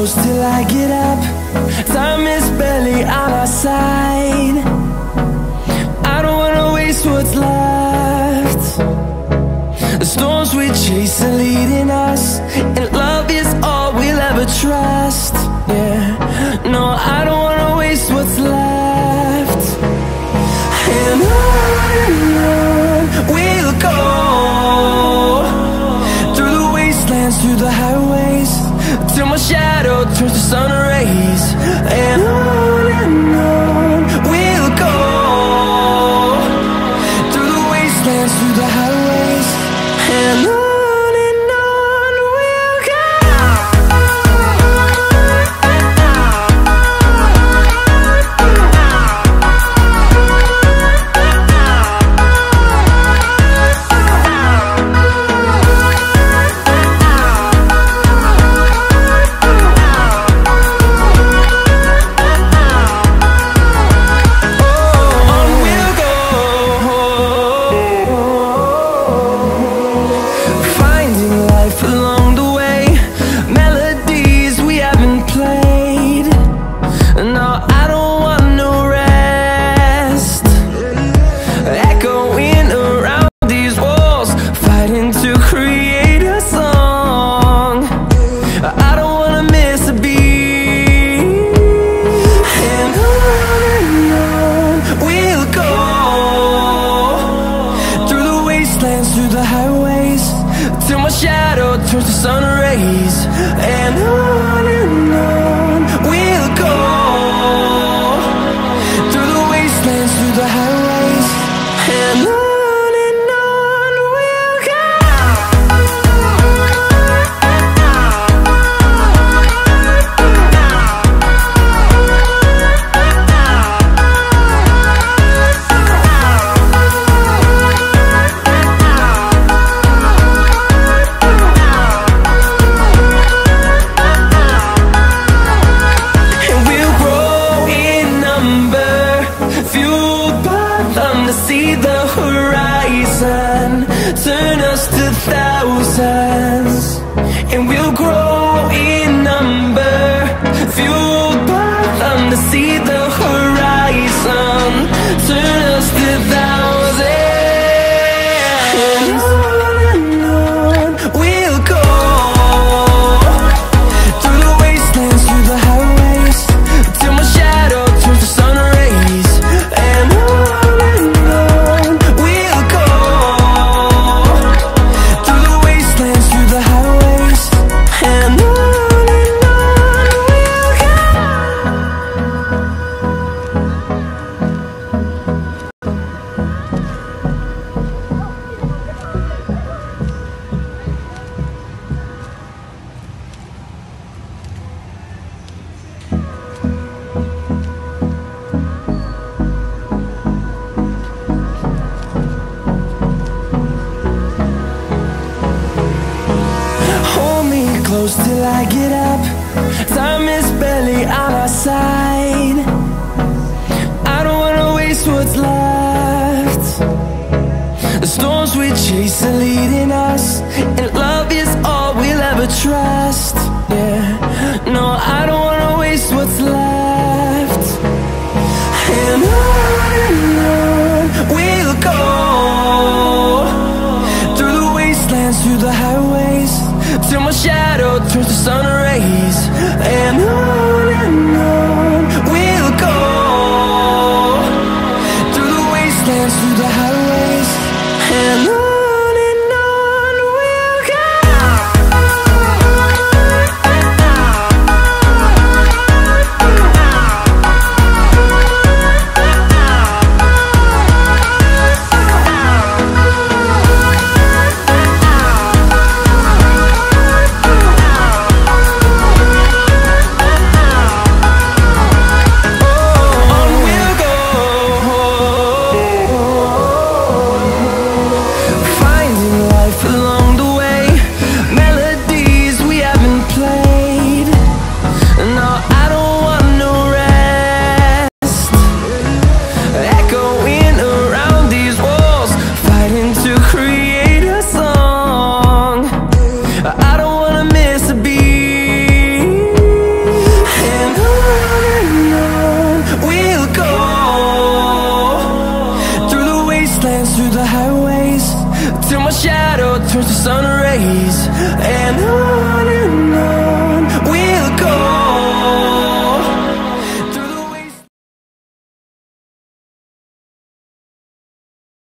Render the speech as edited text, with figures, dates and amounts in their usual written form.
close till I get up. Time is barely on our side. I don't wanna waste what's left. The storms we chase are leading us, and love is all we'll ever trust. Yeah, no, I don't wanna waste what's left. And on we'll go, through the wastelands, through the highways, till my shadow turns to sun rays. And on we'll go, through the wastelands, through the highways, and on we'll go. Through the highways, till my shadow turns to sun rays. And on we'll go, through the wastelands, through the highways, and on we'll go. See the horizon, turn us to thousands, and we'll grow in number, fueled by them to see the horizon, turn us to thousands. And on we'll go, through the wastelands, through the highways, till my shadow turns to sun rays. And close till I get up. Time is barely on our side. I don't wanna waste what's left. The storms we chase are leading us, and love is all we'll ever trust. Yeah, no, I don't wanna waste what's left. And on we'll go, through the wastelands, through the highways, till my shadow turns to sun rays. And on